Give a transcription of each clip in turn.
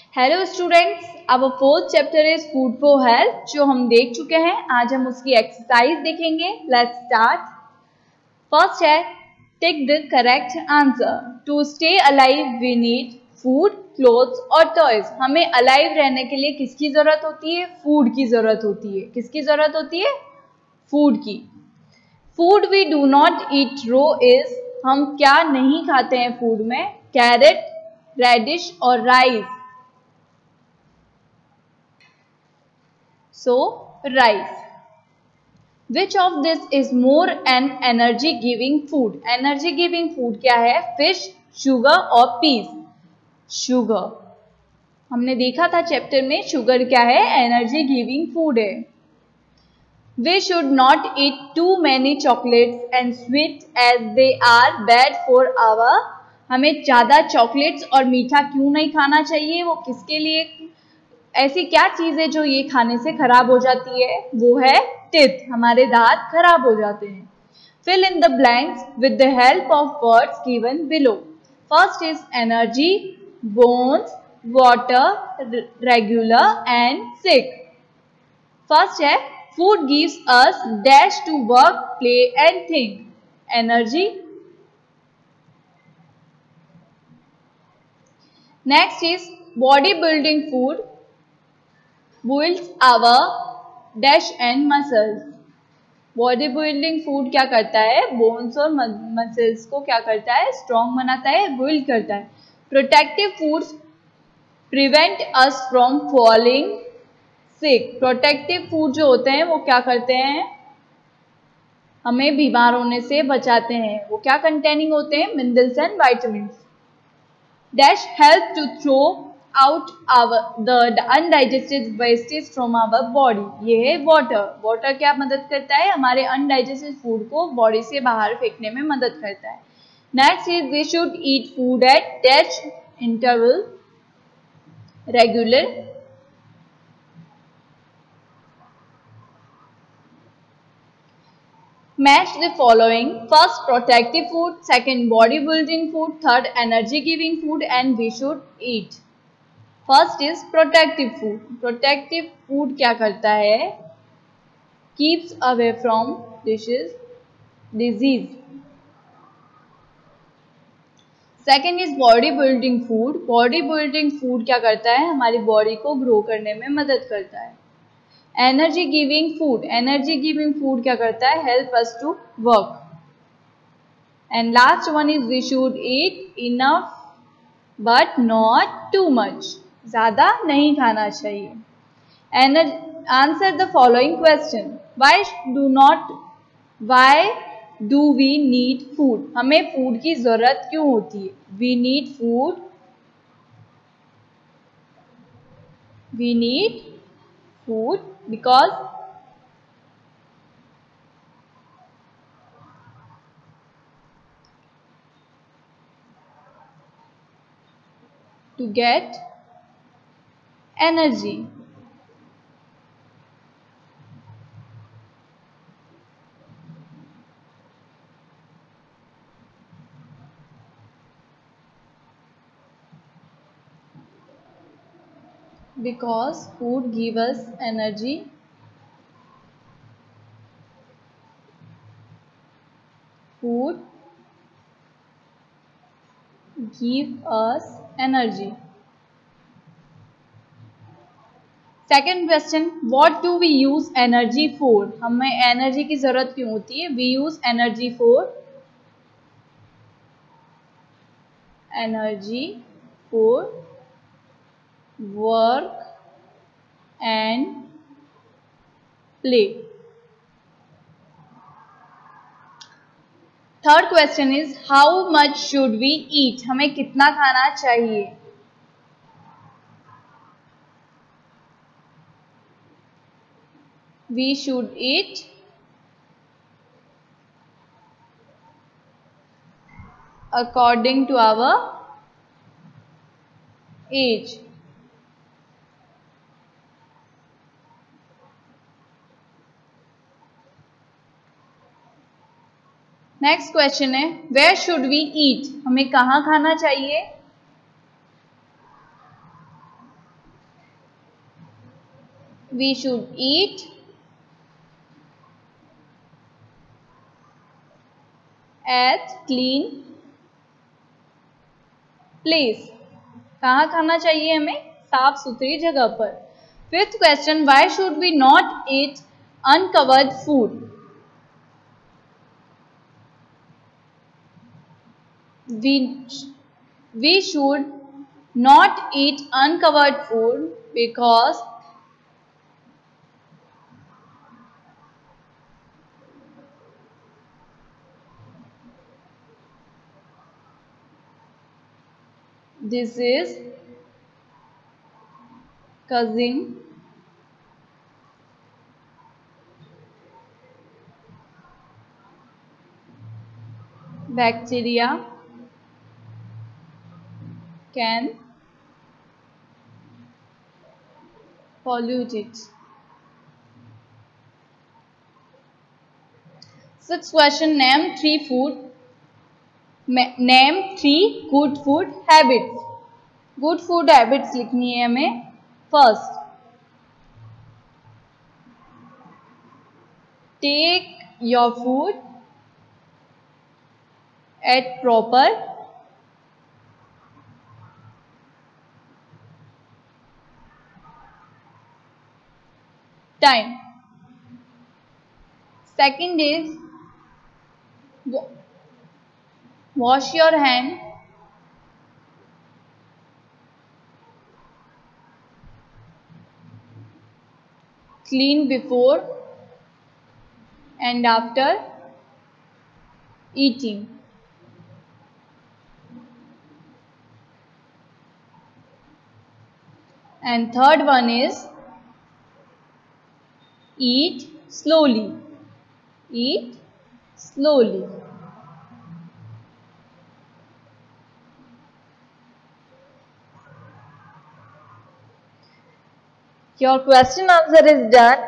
Hello students, अब fourth chapter is food for health जो हम देख चुके हैं। आज हम उसकी एक्सरसाइज देखेंगे। Let's start. फर्स्ट है tick the correct answer. To stay alive we need food, clothes और टॉयज। हमें अलाइव रहने के लिए किसकी जरूरत होती है? फूड की जरूरत होती है। किसकी जरूरत होती है? फूड की। Food we do not eat raw is, हम क्या नहीं खाते हैं फूड में? कैरेट, रेडिश और rice. So, rice. Which of this is more an energy giving food? Energy giving food क्या है? Fish, sugar और peas. Sugar. हमने देखा था चैप्टर में शुगर क्या है? एनर्जी गिविंग फूड है। We should not eat too many chocolates and sweets as they are bad for our. हमें ज्यादा चॉकलेट्स और मीठा क्यों नहीं खाना चाहिए? वो किसके लिए? ऐसी क्या चीज है जो ये खाने से खराब हो जाती है? वो है टिथ, हमारे दांत खराब हो जाते हैं। Fill in the blanks with the help of words given below. First is energy, bones, water, regular and sick. First है food gives us dash to work, play and think. Energy. Next is body building food builds our dash and muscles. Body building food क्या करता है? Bones और muscles को क्या करता है? Strong बनाता है, बिल्ड करता है। Protective foods prevent us from falling sick. Protective food जो होते हैं वो क्या करते हैं? हमें बीमार होने से बचाते हैं। वो क्या कंटेनिंग होते हैं? Minerals and vitamins. Dash help to throw out the undigested wastage from our body. ये है water. water क्या मदद करता है? हमारे undigested food को बॉडी से बाहर फेंकने में मदद करता है। Next is we should eat food at dash interval, regular. Match the following: first protective food, second body building food, third energy giving food, and we should eat. First is protective food. Protective food क्या करता है? Keeps away from disease. Second is body building food. Body building food क्या करता है? हमारी body को grow करने में मदद करता है। Energy giving food. Energy giving food क्या करता है? Help us to work. And last one is we should eat enough but not too much. ज्यादा नहीं खाना चाहिए। Answer the following question. Why do we need food? हमें food की जरूरत क्यों होती है? We need food because to get energy. Because food gives us energy. Food gives us energy. Second question, what do we use energy for? हमें energy की जरूरत क्यों होती है? We use energy for work and play. Third question is how much should we eat? हमें कितना खाना चाहिए? We should eat according to our age. Next question है वेयर शुड वी ईट? हमें कहाँ खाना चाहिए? We should eat at clean place. कहाँ खाना चाहिए हमें? साफ सुथरी जगह पर. Fifth question, why should we not eat uncovered food? We should not eat uncovered food because this is causing bacteria can pollute it. Sixth question, name three good food habits. Good food habits लिखनी है हमें. First, take your food at proper time. Second is wash your hand clean before and after eating. And third one is eat slowly. Eat slowly. Your question answer is done.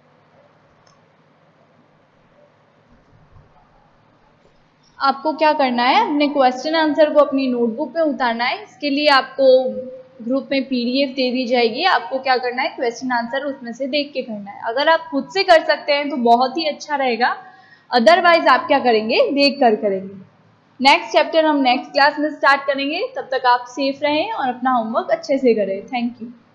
आपको क्या करना है, अपने question answer को अपनी notebook में उतारना है. इसके लिए आपको ग्रुप में पीडीएफ दे दी जाएगी. आपको क्या करना है, क्वेश्चन आंसर उसमें से देख के करना है. अगर आप खुद से कर सकते हैं तो बहुत ही अच्छा रहेगा. अदरवाइज आप क्या करेंगे, देख कर करेंगे. नेक्स्ट चैप्टर हम नेक्स्ट क्लास में स्टार्ट करेंगे. तब तक आप सेफ रहें और अपना होमवर्क अच्छे से करें. Thank you.